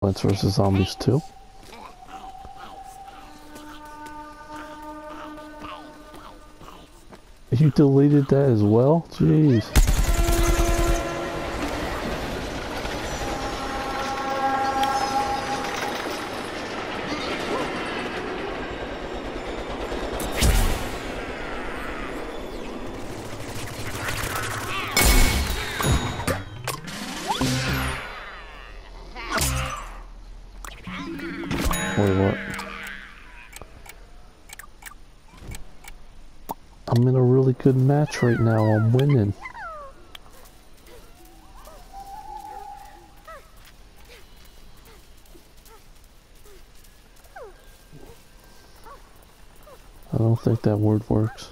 Plants vs. Zombies 2. You deleted that as well? Jeez. Wait, what? I'm in a really good match right now. I'm winning. I don't think that word works.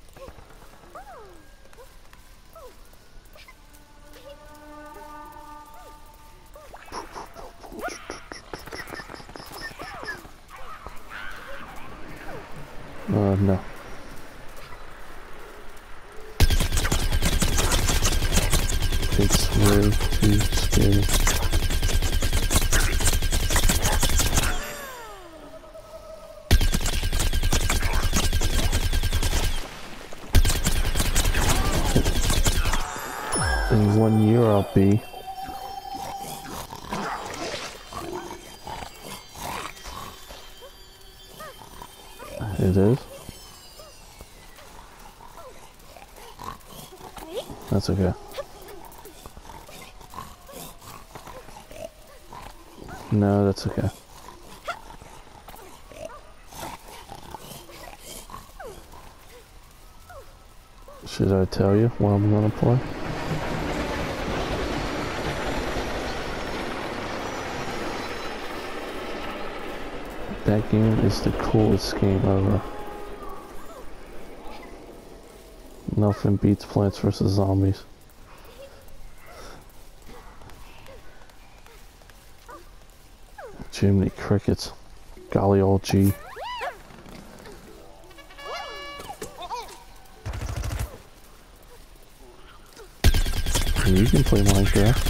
No. It's way too scary. In 1 year I'll be. It is. That's okay. No, that's okay. Should I tell you what I'm gonna play? That game is the coolest game ever. Nothing beats Plants vs. Zombies. Jiminy crickets. Golly old gee. You can play Minecraft.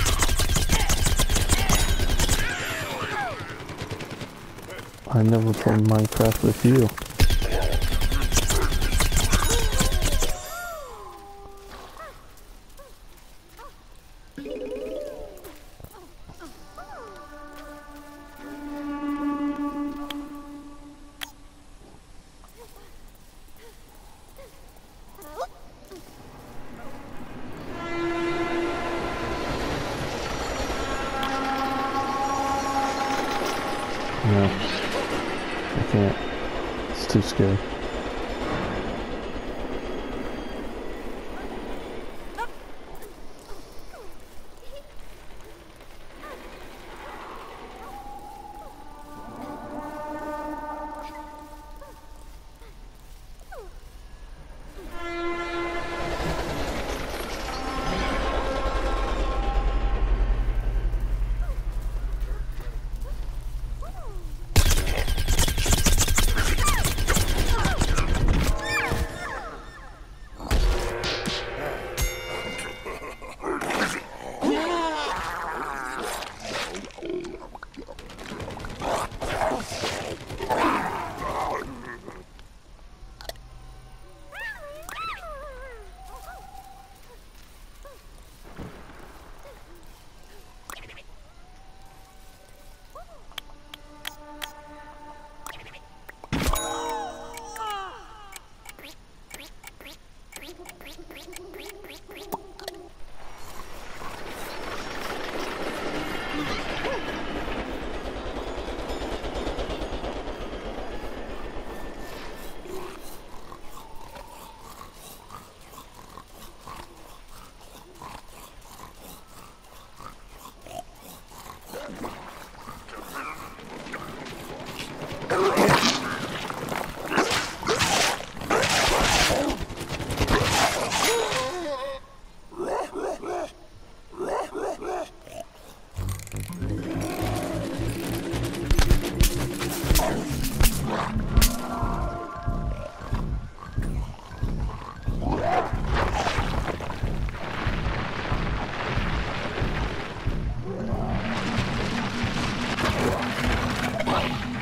I never played Minecraft with you. No, I can't. It's too scary.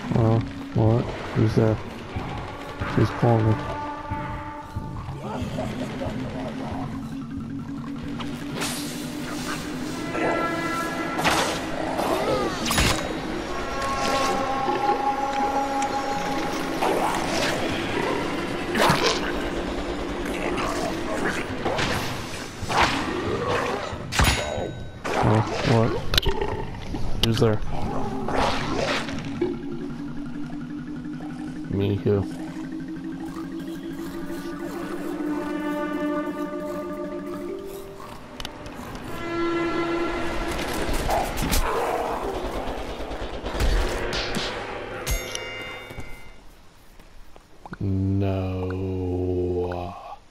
What? Who's there? Who's calling me? What? Who's there? Me who? No.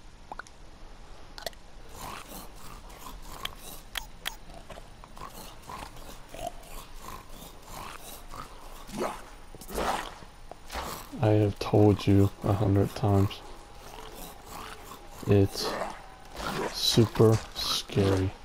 I have told you 100 times. It's super scary.